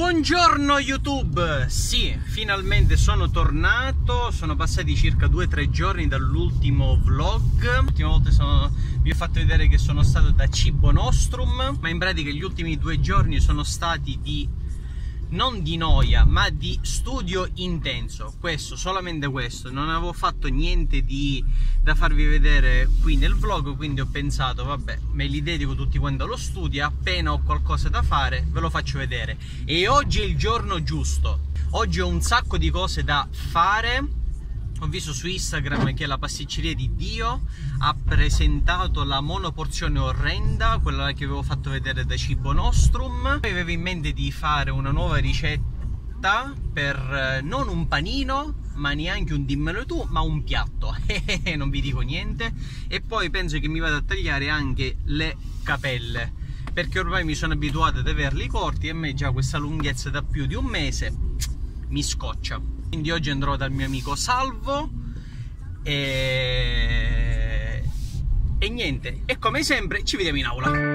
Buongiorno YouTube! Sì, finalmente sono tornato, sono passati circa 2-3 giorni dall'ultimo vlog. L'ultima volta vi ho fatto vedere che sono stato da Cibo Nostrum, ma in pratica gli ultimi 2 giorni sono stati non di noia, ma di studio intenso. Questo, solamente questo, non avevo fatto niente da farvi vedere qui nel vlog, quindi ho pensato, vabbè, me li dedico tutti quanti allo studio, appena ho qualcosa da fare ve lo faccio vedere. E oggi è il giorno giusto, oggi ho un sacco di cose da fare. Ho visto su Instagram che la pasticceria di Dio ha presentato la monoporzione orrenda, quella che avevo fatto vedere da Cibo Nostrum. Poi avevo in mente di fare una nuova ricetta per non un panino, ma neanche un dimmelo tu, ma un piatto. Non vi dico niente. E poi penso che mi vado a tagliare anche le capelle, perché ormai mi sono abituato ad averli corti e a me già questa lunghezza da più di un mese mi scoccia. Quindi oggi andrò dal mio amico Salvo e niente, e come sempre ci vediamo in aula.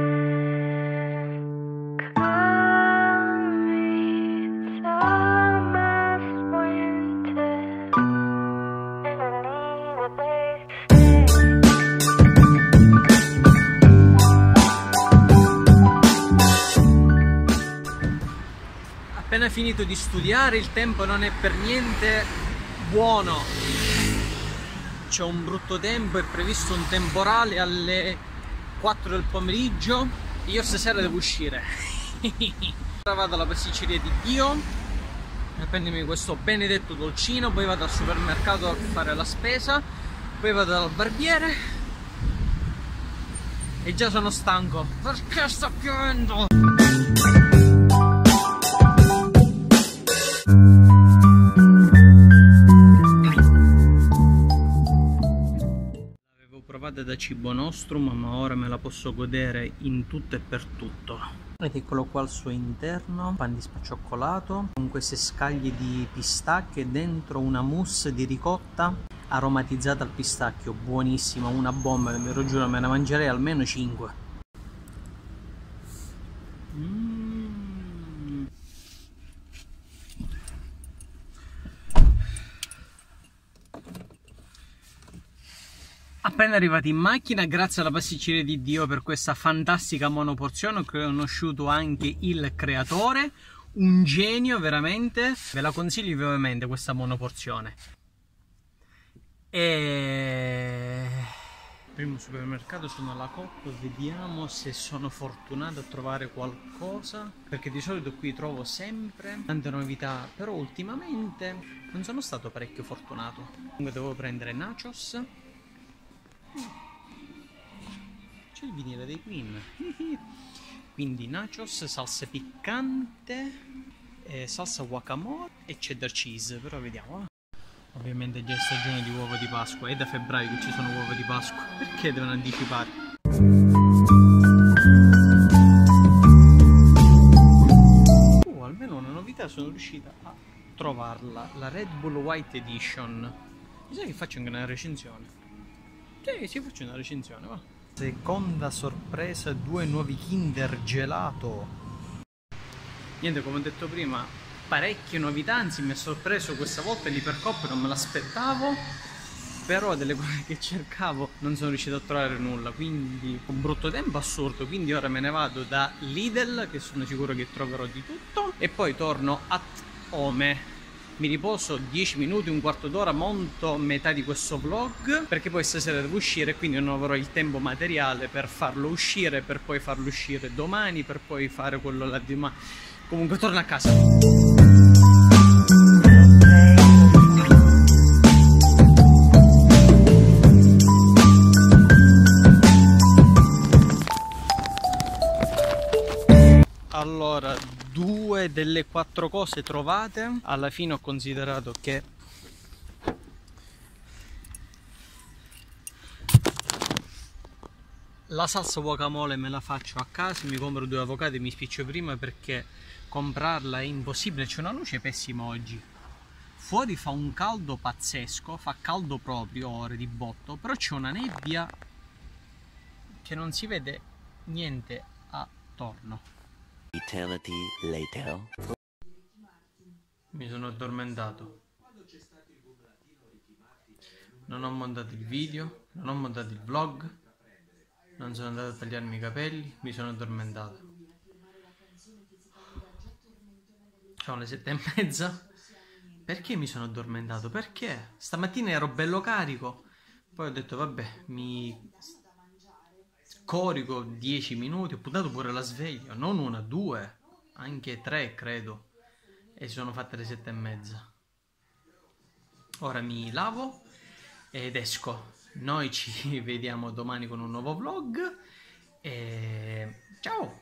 Appena finito di studiare, il tempo non è per niente buono. C'è un brutto tempo, è previsto un temporale alle 4 del pomeriggio. Io stasera devo uscire. Ora vado alla pasticceria di Dio a prendermi questo benedetto dolcino, poi vado al supermercato a fare la spesa, poi vado dal barbiere e già sono stanco perché sta piovendo. Da Cibo Nostrum, ma ora me la posso godere in tutto e per tutto. Ed eccolo qua al suo interno, pan di spacioccolato con queste scaglie di pistacchio e dentro una mousse di ricotta aromatizzata al pistacchio, buonissima, una bomba, ve lo giuro, me ne mangerei almeno 5. Appena arrivati in macchina, grazie alla pasticceria di Dio per questa fantastica monoporzione, ho conosciuto anche il creatore, un genio veramente, ve la consiglio vivamente questa monoporzione. E primo supermercato sono alla Coop, vediamo se sono fortunato a trovare qualcosa, perché di solito qui trovo sempre tante novità, però ultimamente non sono stato parecchio fortunato. Comunque devo prendere nachos. C'è il vinile dei Queen. Quindi nachos, salsa piccante, salsa guacamole e cheddar cheese. Però vediamo. Ovviamente già è stagione di uova di Pasqua. È da febbraio che ci sono uova di Pasqua. Perché devono anticipare? Almeno una novità sono riuscita a trovarla. La Red Bull White Edition. Mi sa che faccio anche una recensione. Sì, faccio una recensione, va. Seconda sorpresa, 2 nuovi Kinder gelato. Niente, come ho detto prima, parecchie novità, anzi mi ha sorpreso questa volta l'Ipercoop, non me l'aspettavo. Però delle cose che cercavo non sono riuscito a trovare nulla, quindi un brutto tempo assurdo. Quindi ora me ne vado da Lidl, che sono sicuro che troverò di tutto, e poi torno a Home. Mi riposo 10 minuti, un quarto d'ora, monto metà di questo vlog, perché poi stasera devo uscire e quindi non avrò il tempo materiale per farlo uscire, per poi farlo uscire domani, per poi fare quello là di domani. Comunque torno a casa. Allora, 2 delle 4 cose trovate. Alla fine ho considerato che la salsa guacamole me la faccio a casa, mi compro 2 avocati e mi spiccio prima, perché comprarla è impossibile, c'è una luce pessima oggi. Fuori fa un caldo pazzesco, fa caldo proprio ore di botto, però c'è una nebbia che non si vede niente attorno. Eternity later. Mi sono addormentato. Non ho montato il video, non ho montato il vlog, non sono andato a tagliarmi i capelli, mi sono addormentato. Sono le 7:30. Perché mi sono addormentato? Perché? Stamattina ero bello carico. Poi ho detto vabbè, mi corico 10 minuti, ho puntato pure la sveglia, non una, due, anche tre credo. E si sono fatte le 7:30. Ora mi lavo ed esco. Noi ci vediamo domani con un nuovo vlog e ciao!